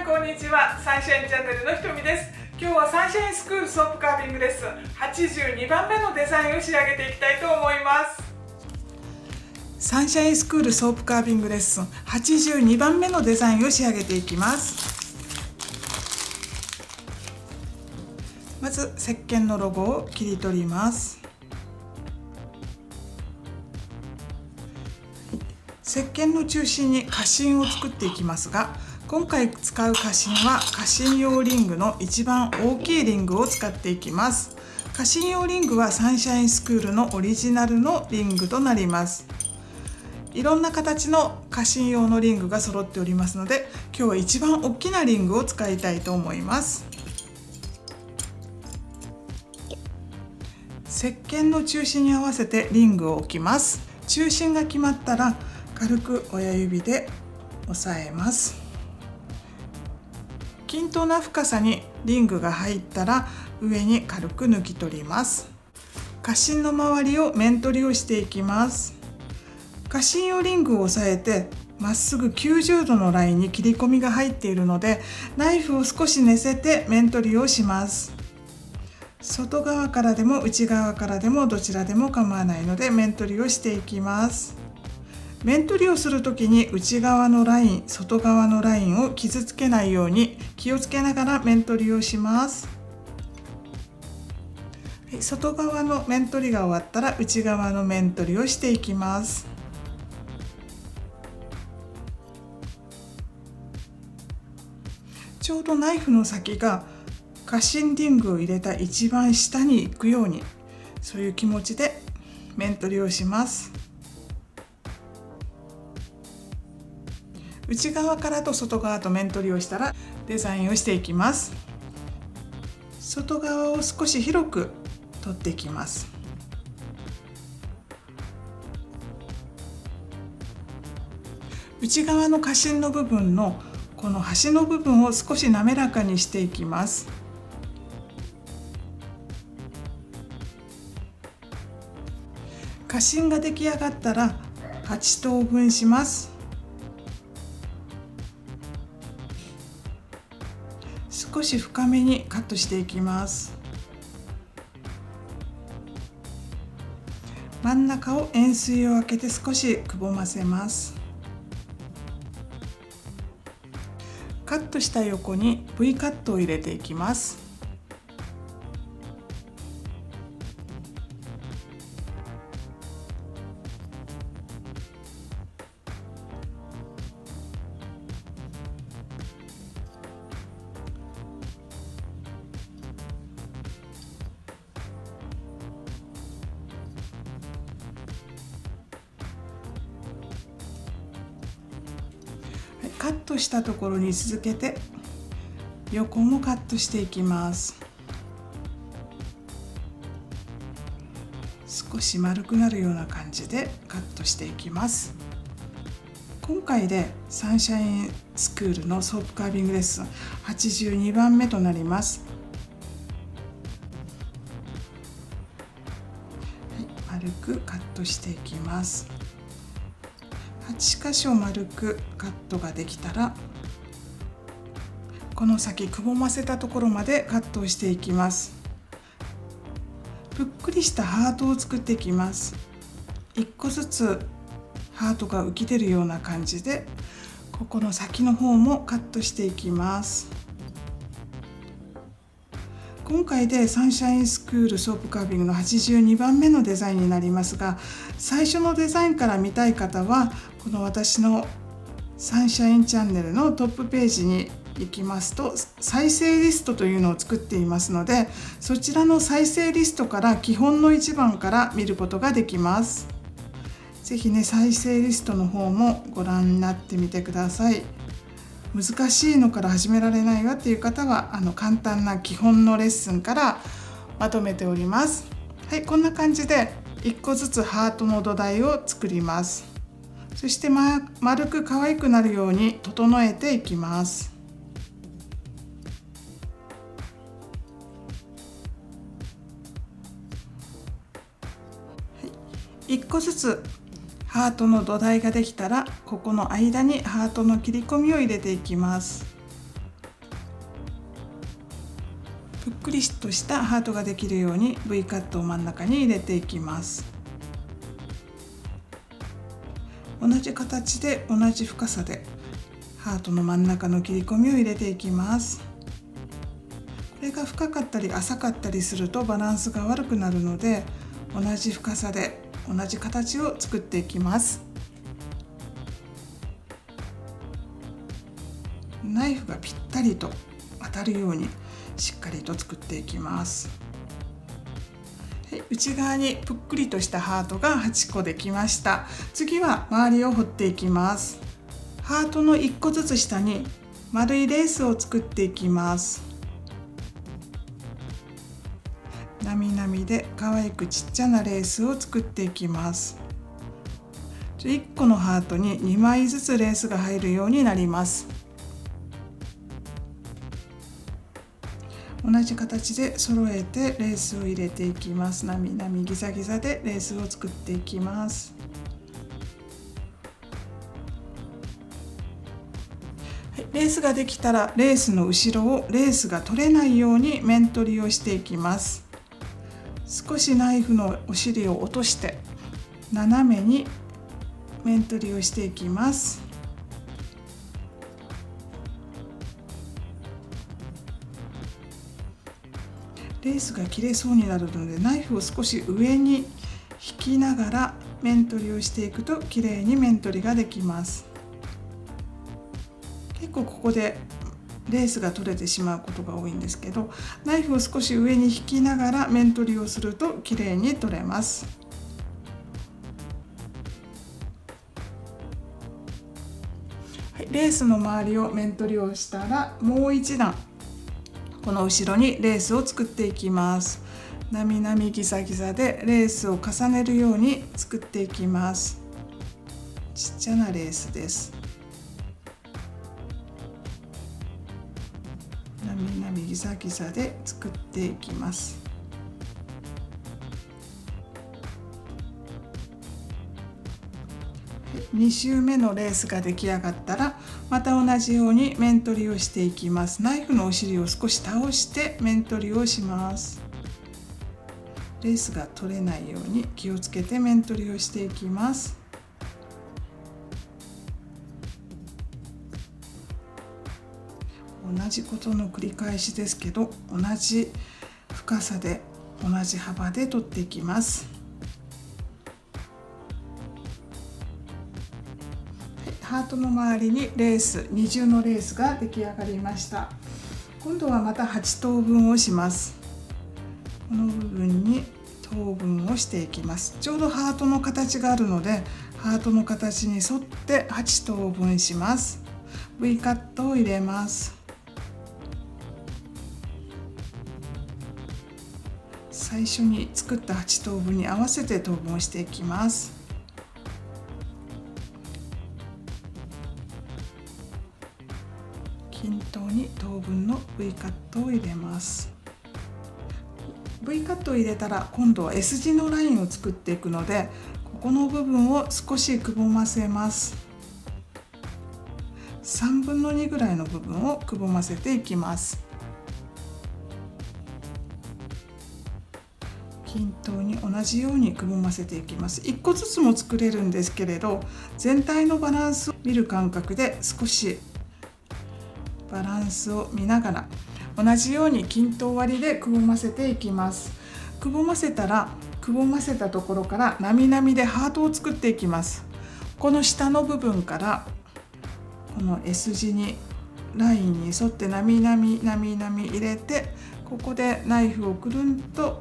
こんにちは。サンシャインチャンネルのひとみです。今日はサンシャインスクールソープカービングレッスン82番目のデザインを仕上げていきたいと思います。サンシャインスクールソープカービングレッスン82番目のデザインを仕上げていきます。まず石鹸のロゴを切り取ります。石鹸の中心に花芯を作っていきますが、今回使う花芯は花芯用リングの一番大きいリングを使っていきます。花芯用リングはサンシャインスクールのオリジナルのリングとなります。いろんな形の花芯用のリングが揃っておりますので、今日は一番大きなリングを使いたいと思います。石鹸の中心に合わせてリングを置きます。中心が決まったら軽く親指で押さえます。均等な深さにリングが入ったら上に軽く抜き取ります。花芯の周りを面取りをしていきます。花芯用リングを押さえてまっすぐ90度のラインに切り込みが入っているので、ナイフを少し寝せて面取りをします。外側からでも内側からでもどちらでも構わないので面取りをしていきます。面取りをするときに内側のライン、外側のラインを傷つけないように気をつけながら面取りをします。外側の面取りが終わったら内側の面取りをしていきます。ちょうどナイフの先が花芯リングを入れた一番下に行くように、そういう気持ちで面取りをします。内側からと外側と面取りをしたらデザインをしていきます。外側を少し広く取っていきます。内側の花芯の部分のこの端の部分を少し滑らかにしていきます。花芯が出来上がったら8等分します。少し深めにカットしていきます。真ん中を円錐を開けて少しくぼませます。カットした横に V カットを入れていきます。カットしたところに続けて横もカットしていきます。少し丸くなるような感じでカットしていきます。今回でサンシャインスクールのソープカービングレッスン82番目となります。丸くカットしていきます。8箇所丸くカットができたら、この先くぼませたところまでカットをしていきます。ぷっくりしたハートを作っていきます。1個ずつハートが浮き出るような感じで、ここの先の方もカットしていきます。今回でサンシャインスクールソープカービングの82番目のデザインになりますが、最初のデザインから見たい方はこの私のサンシャインチャンネルのトップページに行きますと再生リストというのを作っていますので、そちらの再生リストから基本の1番から見ることができます。ぜひね、再生リストの方もご覧になってみてください。難しいのから始められないわっていう方は簡単な基本のレッスンからまとめております。はい、こんな感じで1個ずつハートの土台を作ります。そして丸く可愛くなるように整えていきます。1個ずつハートの土台ができたら、ここの間にハートの切り込みを入れていきます。 くりとしたハートができるように V カットを真ん中に入れていきます。同じ形で同じ深さでハートの真ん中の切り込みを入れていきます。これが深かったり浅かったりするとバランスが悪くなるので、同じ深さで同じ形を作っていきます。ナイフがぴったりと当たるようにしっかりと作っていきます。内側にぷっくりとしたハートが8個できました。次は周りを彫っていきます。ハートの1個ずつ下に丸いレースを作っていきます。なみなみで可愛くちっちゃなレースを作っていきます。1個のハートに2枚ずつレースが入るようになります。同じ形で揃えてレースを入れていきます。なみなみギザギザでレースを作っていきます。レースができたらレースの後ろをレースが取れないように面取りをしていきます。少しナイフのお尻を落として斜めに面取りをしていきます。レースが切れそうになるのでナイフを少し上に引きながら面取りをしていくときれいに面取りができます。結構ここでレースが取れてしまうことが多いんですけど、ナイフを少し上に引きながら面取りをするときれいに取れます。レースの周りを面取りをしたらもう一段この後ろにレースを作っていきます。なみなみギザギザでレースを重ねるように作っていきます。ちっちゃなレースです。なみなみギザギザで作っていきます。2周目のレースが出来上がったらまた同じように面取りをしていきます。ナイフのお尻を少し倒して面取りをします。レースが取れないように気をつけて面取りをしていきます。同じことの繰り返しですけど、同じ深さで同じ幅で取っていきます。ハートの周りにレース、二重のレースが出来上がりました。今度はまた8等分をします。この部分に等分をしていきます。ちょうどハートの形があるので、ハートの形に沿って8等分します。V カットを入れます。最初に作った8等分に合わせて等分をしていきます。均等に等分の V カットを入れます。V カットを入れたら今度は S 字のラインを作っていくので、ここの部分を少しくぼませます。3分の2ぐらいの部分をくぼませていきます。均等に同じようにくぼませていきます。1個ずつも作れるんですけれど、全体のバランスを見る感覚で少しバランスを見ながら同じように均等割りでくぼませていきます。くぼませたらくぼませたところからなみなみでハートを作っていきます。この下の部分からこの S 字にラインに沿ってなみなみなみなみ入れて、ここでナイフをくるんと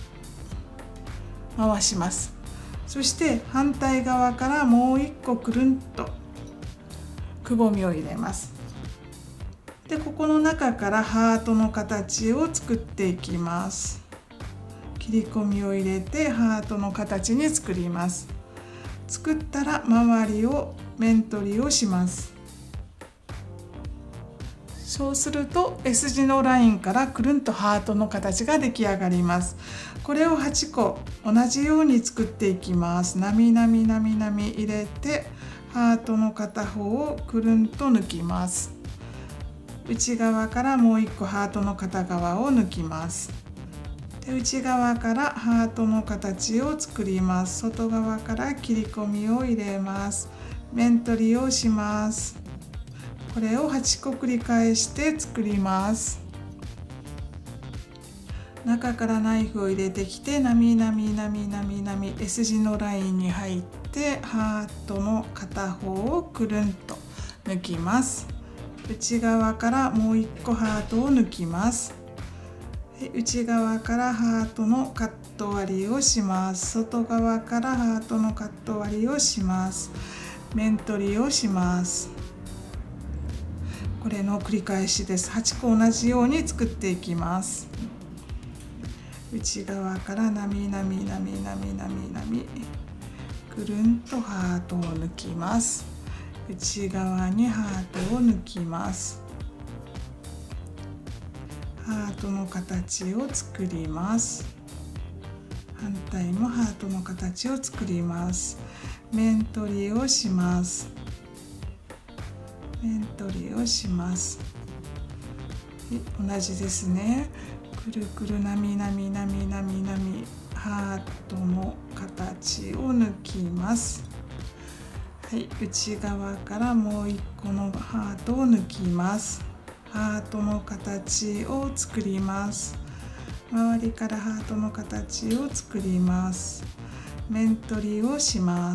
回します。そして反対側からもう1個くるんとくぼみを入れます。でここの中からハートの形を作っていきます。切り込みを入れてハートの形に作ります。作ったら周りを面取りをします。そうすると S 字のラインからくるんとハートの形が出来上がります。これを8個同じように作っていきます。なみなみなみなみ入れてハートの片方をくるんと抜きます。 内側からもう1個ハートの片側を抜きます。で内側からハートの形を作ります。外側から切り込みを入れます。面取りをします。これを8個繰り返して作ります。中からナイフを入れてきて、なみなみなみなみなみ S 字のラインに入ってハートの片方をくるんと抜きます。内側からもう1個ハートを抜きます。内側からハートのカット割りをします。外側からハートのカット割りをします。面取りをします。これの繰り返しです。8個同じように作っていきます。内側からなみなみなみなみなみなみくるんとハートを抜きます。内側にハートを抜きます。ハートの形を作ります。反対もハートの形を作ります。面取りをします。面取りをします。同じですね。くるくるなみなみなみなみなみハートの形を抜きます。はい、内側からもう1個のハートを抜きます。ハートの形を作ります。周りからハートの形を作ります。面取りをします。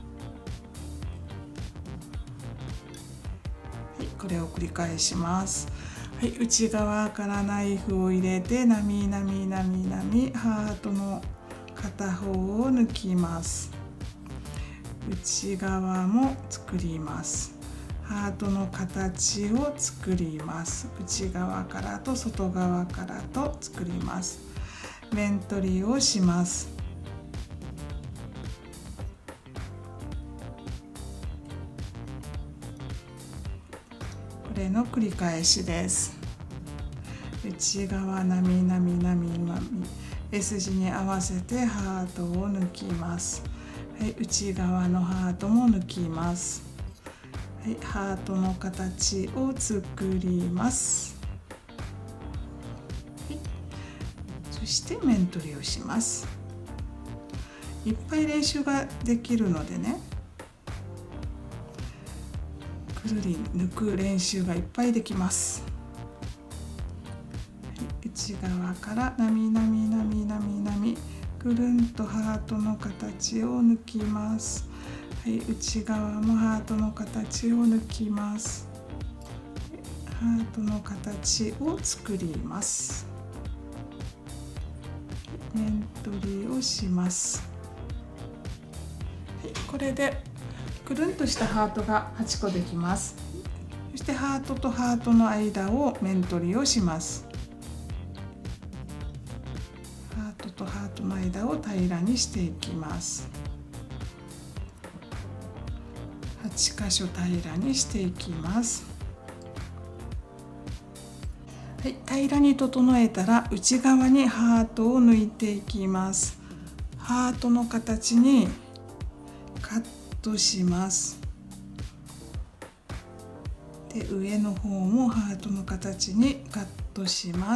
はい、これを繰り返します。はい、内側からナイフを入れてなみなみなみなみハートの片方を抜きます。内側も作ります。ハートの形を作ります。内側からと外側からと作ります。面取りをします。これの繰り返しです。内側なみなみなみなみ S 字に合わせてハートを抜きます。はい、内側のハートも抜きます。はい、ハートの形を作ります。はい、そして面取りをします。いっぱい練習ができるのでね、くるり抜く練習がいっぱいできます。はい、内側からなみなみなみなみなみくるんとハートの形を抜きます。はい、内側もハートの形を抜きます。ハートの形を作ります。面取りをします。はい、これでくるんとしたハートが8個できます。そしてハートとハートの間を面取りをします。ハートとハートの間を平らにしていきます。8箇所平らにしていきます。はい、平らに整えたら内側にハートを抜いていきます。ハートの形にカットします。で、上の方もハートの形にカットします。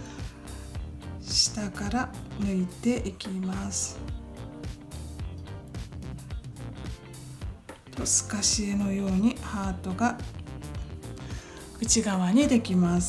下から抜いていきます。透かし絵のようにハートが内側にできます。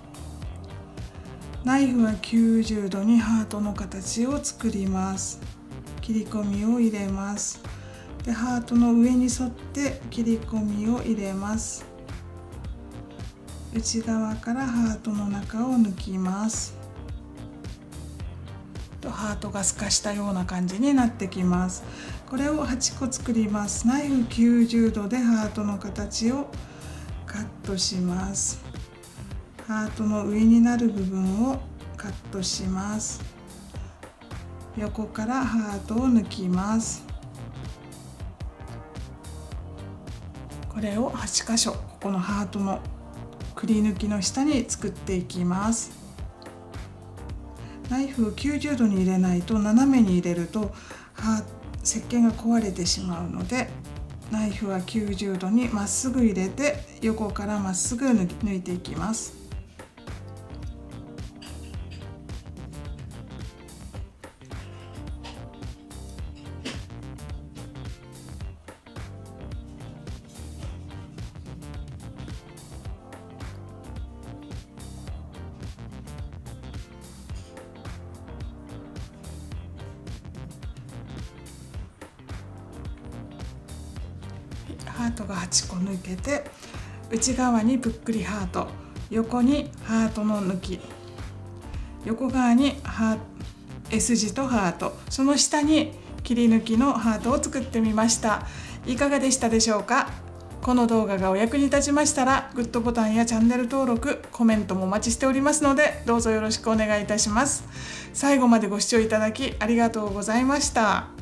ナイフは90度にハートの形を作ります。切り込みを入れます。で、ハートの上に沿って切り込みを入れます。内側からハートの中を抜きます。ハートが透かしたような感じになってきます。これを8個作ります。ナイフ90度でハートの形をカットします。ハートの上になる部分をカットします。横からハートを抜きます。これを8箇所、ここのハートのくり抜きの下に作っていきます。ナイフを90度に入れないと、斜めに入れると石鹸が壊れてしまうので、 ナイフは90度にまっすぐ入れて、横からまっすぐ抜いていきます。ハートが8個抜けて、内側にぷっくりハート、横にハートの抜き、横側にS 字とハート、その下に切り抜きのハートを作ってみました。いかがでしたでしょうか。この動画がお役に立ちましたら、グッドボタンやチャンネル登録、コメントもお待ちしておりますので、どうぞよろしくお願いいたします。最後までご視聴いただきありがとうございました。